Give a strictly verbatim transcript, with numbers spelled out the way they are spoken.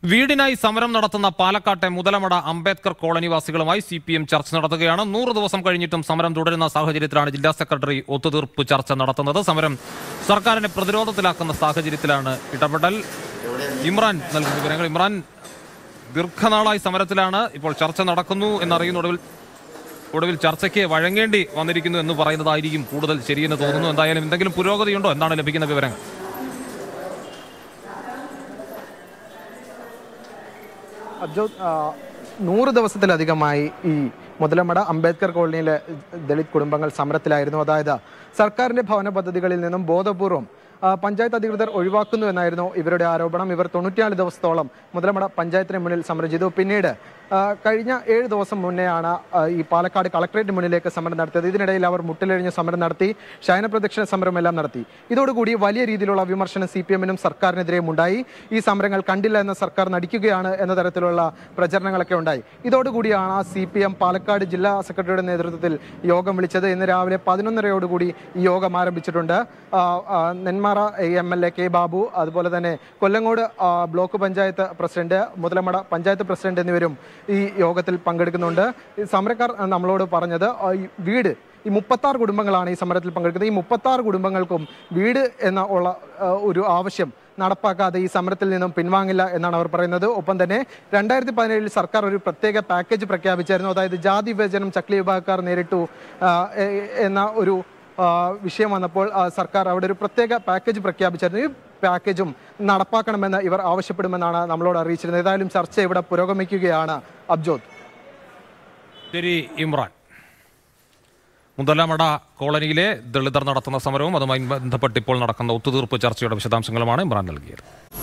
വീടിനായി സമരം നടത്തുന്ന പാലക്കാട്ടെ മുതലമട അംബേദ്കർ കോളനിവാസികളുമായി സി പി എം ചർച്ച നടത്തുകയാണ്. നൂറ് ദിവസം കഴിഞ്ഞിട്ടും സമരം തുടരുന്ന സാഹചര്യത്തിലാണ് ജില്ലാ സെക്രട്ടറി ഒത്തുതീർപ്പ് ചർച്ച നടത്തുന്നത്. സമരം സർക്കാരിനെ പ്രതിരോധത്തിലാക്കുന്ന സാഹചര്യത്തിലാണ് ഇടപെടൽ. ഇമ്രാൻ നൽകുന്ന വിവരങ്ങൾ. ഇമ്രാൻ, ദീർഘനാളായി സമരത്തിലാണ്, ഇപ്പോൾ ചർച്ച നടക്കുന്നു എന്നറിയുന്ന ഒടുവിൽ ഒടുവിൽ ചർച്ചയ്ക്ക് വഴങ്ങേണ്ടി വന്നിരിക്കുന്നു എന്ന് പറയുന്നതായിരിക്കും കൂടുതൽ ശരിയെന്ന് തോന്നുന്നു. എന്തായാലും എന്തെങ്കിലും പുരോഗതിയുണ്ടോ? എന്താണ് ലഭിക്കുന്ന വിവരങ്ങൾ? അബ്ജോദ്, നൂറ് ദിവസത്തിലധികമായി ഈ മുതലമട അംബേദ്കർ കോളനിയിലെ ദളിത് കുടുംബങ്ങൾ സമരത്തിലായിരുന്നു. അതായത് സർക്കാരിന്റെ ഭവന പദ്ധതികളിൽ നിന്നും ബോധപൂർവം പഞ്ചായത്ത് അധികൃതർ ഒഴിവാക്കുന്നു എന്നായിരുന്നു ഇവരുടെ ആരോപണം. ഇവർ തൊണ്ണൂറ്റിനാല് ദിവസത്തോളം മുതലമട പഞ്ചായത്തിന് മുന്നിൽ സമരം ചെയ്തു. പിന്നീട് കഴിഞ്ഞ ഏഴ് ദിവസം മുന്നെയാണ് ഈ പാലക്കാട് കളക്ടറേറ്റ് മുന്നിലേക്ക് സമരം നടത്തിയത്. ഇതിനിടയിൽ അവർ മുട്ടിലെഴിഞ്ഞ് സമരം നടത്തി, ശയനപ്രദക്ഷിണ സമരമെല്ലാം നടത്തി. ഇതോടുകൂടി വലിയ രീതിയിലുള്ള വിമർശനം സി പി എമ്മിനും സർക്കാരിനെതിരെയും ഉണ്ടായി. ഈ സമരങ്ങൾ കണ്ടില്ല എന്ന സർക്കാർ നടിക്കുകയാണ് എന്ന തരത്തിലുള്ള പ്രചരണങ്ങളൊക്കെ ഉണ്ടായി. ഇതോടുകൂടിയാണ് സി പി എം പാലക്കാട് ജില്ലാ സെക്രട്ടറിയുടെ നേതൃത്വത്തിൽ യോഗം വിളിച്ചത്. ഇന്ന് രാവിലെ പതിനൊന്നരയോടുകൂടി ഈ യോഗം ആരംഭിച്ചിട്ടുണ്ട്. Nenmara M L A K Babu, അതുപോലെ തന്നെ Kollengode block panchayat president, Muthalamada panchayat president എന്നിവരും ഈ യോഗത്തിൽ പങ്കെടുക്കുന്നുണ്ട്. ഈ സമരക്കാർ നമ്മളോട് പറഞ്ഞത് വീട് ഈ മുപ്പത്താറ് കുടുംബങ്ങളാണ് ഈ സമരത്തിൽ പങ്കെടുക്കുന്നത്. ഈ മുപ്പത്താറ് കുടുംബങ്ങൾക്കും വീട് എന്ന ഉള്ള ഒരു ആവശ്യം നടപ്പാക്കാതെ ഈ സമരത്തിൽ നിന്നും പിൻവാങ്ങില്ല എന്നാണ് അവർ പറയുന്നത്. ഒപ്പം തന്നെ രണ്ടായിരത്തി പതിനേഴിൽ സർക്കാർ ഒരു പ്രത്യേക പാക്കേജ് പ്രഖ്യാപിച്ചായിരുന്നു. അതായത് ജാതി വിഭജനം ചക്ലി വിഭാഗക്കാർ നേരിട്ടു എന്ന ഒരു വിഷയം വന്നപ്പോൾ സർക്കാർ അവിടെ ഒരു പ്രത്യേക പാക്കേജ് പ്രഖ്യാപിച്ചായിരുന്നു. ഈ പാക്കേജും നടപ്പാക്കണമെന്ന് ഇവർ ആവശ്യപ്പെടുമെന്നാണ് നമ്മളോട് അറിയിച്ചിരുന്നത്. ഏതായാലും ചർച്ച ഇവിടെ പുരോഗമിക്കുകയാണ്. അബ്ജോദ്. ശരി ഇമ്രാൻ. മുതലമട കോളനിയിലെ ദളിതർ നടത്തുന്ന സമരവും അതുമായി ബന്ധപ്പെട്ട് ഇപ്പോൾ നടക്കുന്ന ഒത്തുതീർപ്പ് ചർച്ചയുടെ വിശദാംശങ്ങളുമാണ് ഇമ്രാൻ നൽകിയത്.